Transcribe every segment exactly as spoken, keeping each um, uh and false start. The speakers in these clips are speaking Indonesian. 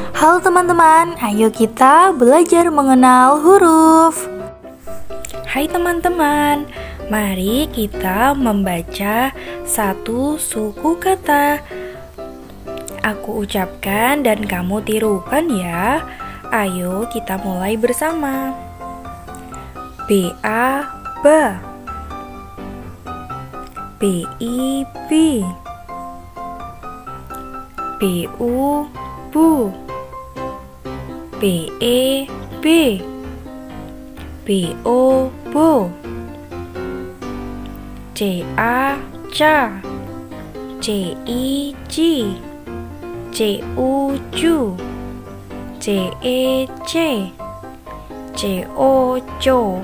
Halo teman-teman, ayo kita belajar mengenal huruf. Hai teman-teman, mari kita membaca satu suku kata. Aku ucapkan dan kamu tirukan ya. Ayo kita mulai bersama. B A B, B I B, B U Bu, B E B, B O Bo, C A Ca, C I Ci, C U Cu, C E Ce, C O Co,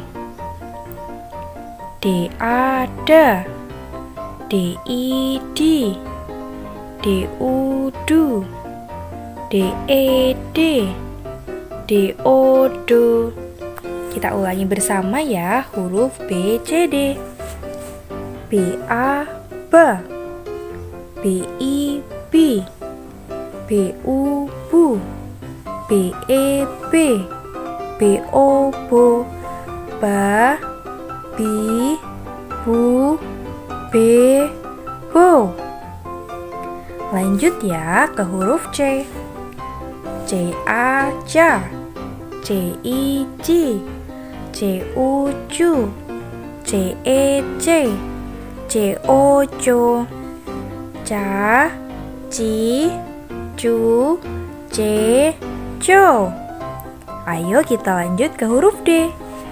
D A Da, D I Di, D U Du, D E D, D O Do. Kita ulangi bersama ya huruf B C D. B A B, B I B, B U Bu, B E B, B O Bo, Ba, Bi, Bu, Be, Bo. Lanjut ya ke huruf C. C A Ca, C I Ci, C U Cu, C E Ce, C O Co, Ca, Ci, Cu, Ce, Co. Ayo kita lanjut ke huruf D.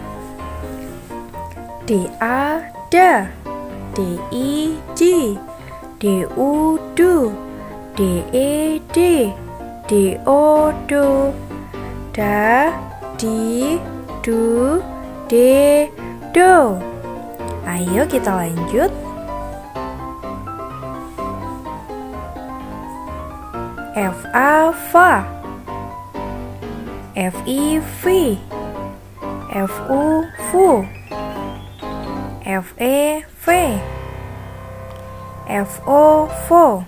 D A Da, D I Di, D U Du, D E D, D O Do, Da, Di, Du, De, Do. Ayo kita lanjut. F A Fa, F I Fi, F U Fu, F E Fe, F O Fo,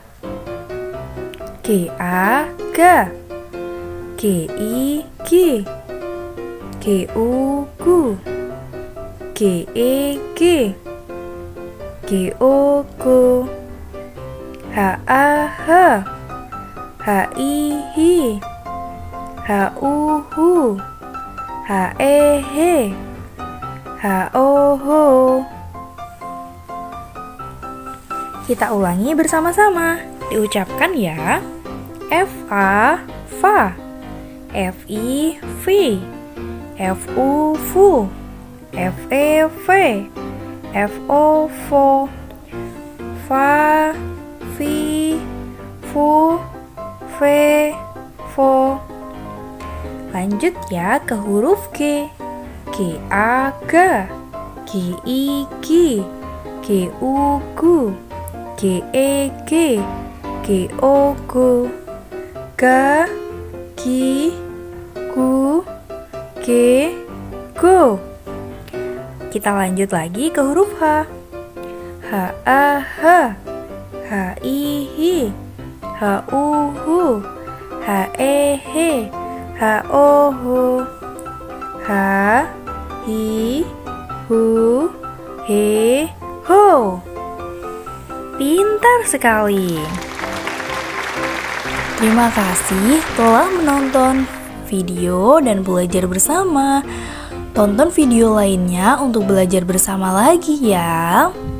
G A Ga, G I Gi, G U Gu, G E G, G O Go, H A Ha, H I Hi, H U Hu, H E He, H O Ho. Kita ulangi bersama-sama. Diucapkan ya. F A Fa, F I Fi, F U Fu, F E Fe, F O Fo, Fa, Fi, Fu, Fe, Fo. Lanjut ya ke huruf G. G A Ga, G I Gi, G U Gu, G E G, G O Go, Ga, Gi, Gu, Ge, Go. Kita lanjut lagi ke huruf H. H A Ha, H I Hi, H U Hu, H E He, H O Ho, H Hi Hu He Ho. Pintar sekali. Terima kasih telah menonton video dan belajar bersama. Tonton video lainnya untuk belajar bersama lagi ya.